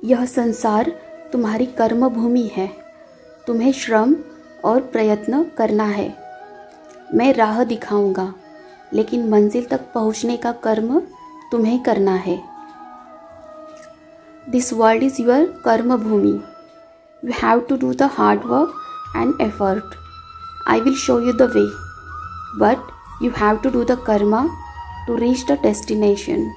यह संसार तुम्हारी कर्म भूमि है। तुम्हें श्रम और प्रयत्न करना है। मैं राह दिखाऊंगा, लेकिन मंजिल तक पहुंचने का कर्म तुम्हें करना है। This world is your karmabhoomi. You have to do the hard work and effort. I will show you the way, but you have to do the karma to reach the destination.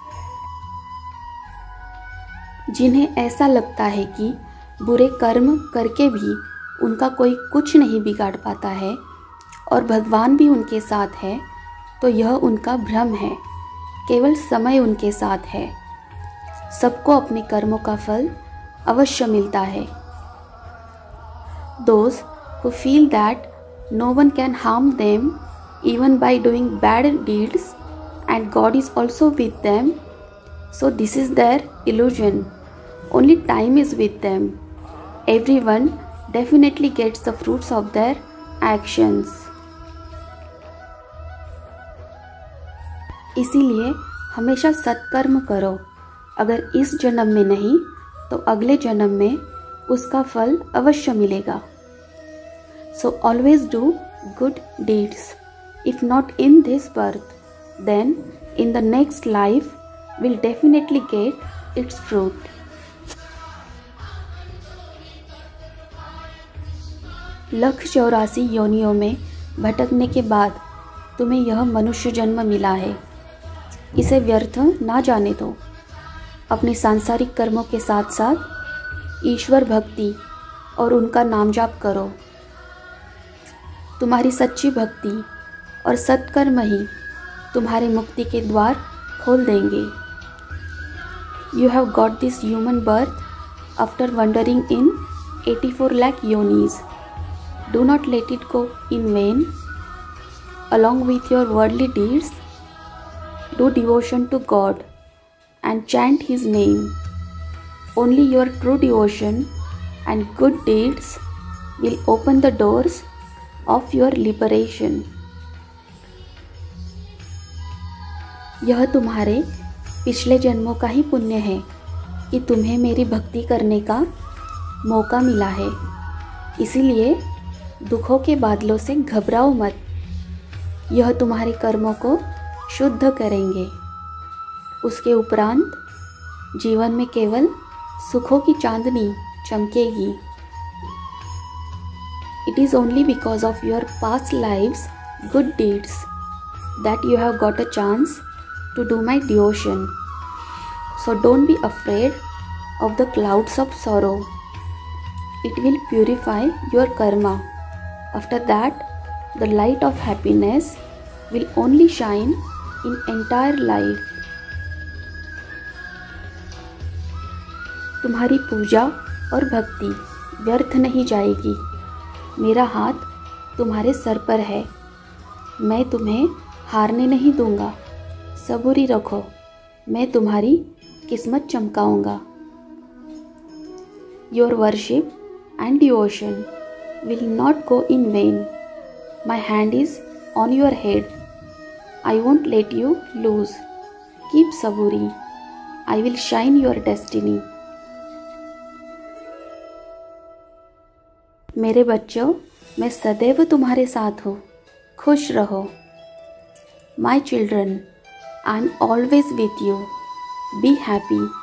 जिन्हें ऐसा लगता है कि बुरे कर्म करके भी उनका कोई कुछ नहीं बिगाड़ पाता है और भगवान भी उनके साथ है, तो यह उनका भ्रम है। केवल समय उनके साथ है। सबको अपने कर्मों का फल अवश्य मिलता है। Those who feel that no one can harm them even by doing bad deeds and God is also with them, so this is their illusion. Only time is with them. Everyone definitely gets the fruits of their actions. इसीलिए हमेशा सत्कर्म करो। अगर इस जन्म में नहीं तो अगले जन्म में उसका फल अवश्य मिलेगा। So always do good deeds. If not in this birth, then in the next life will definitely get its fruit. Lakh 84 योनियों में भटकने के बाद तुम्हें यह मनुष्य जन्म मिला है। इसे व्यर्थ ना जाने दो। अपने सांसारिक कर्मों के साथ साथ ईश्वर भक्ति और उनका नाम जाप करो। तुम्हारी सच्ची भक्ति और सत्कर्म ही तुम्हारे मुक्ति के द्वार खोल देंगे। You have got this human birth after wandering in 84 lakh yonis. Do not let it go in vain. Along with your worldly deeds, do devotion to God and chant His name. Only your true devotion and good deeds will open the doors of your liberation. यह तुम्हारे पिछले जन्मों का ही पुण्य है कि तुम्हें मेरी भक्ति करने का मौका मिला है। इसीलिए दुखों के बादलों से घबराओ मत। यह तुम्हारे कर्मों को शुद्ध करेंगे। उसके उपरांत जीवन में केवल सुखों की चांदनी चमकेगी। It is only because of your past lives' good deeds that you have got a chance to do my devotion. So don't be afraid of the clouds of sorrow. It will purify your karma. After that, the light of happiness will only shine in entire life. तुम्हारी पूजा और भक्ति व्यर्थ नहीं जाएगी। मेरा हाथ तुम्हारे sir पर है। मैं तुम्हें हारने नहीं दूंगा। सबूरी रखो, मैं तुम्हारी किस्मत चमकाऊंगा। Your worship and devotion will not go in vain. My hand is on your head. I won't let you lose. Keep saburi. I will shine your destiny. मेरे बच्चों, मैं सदैव तुम्हारे साथ हूँ। खुश रहो। My children, I am always with you. Be happy.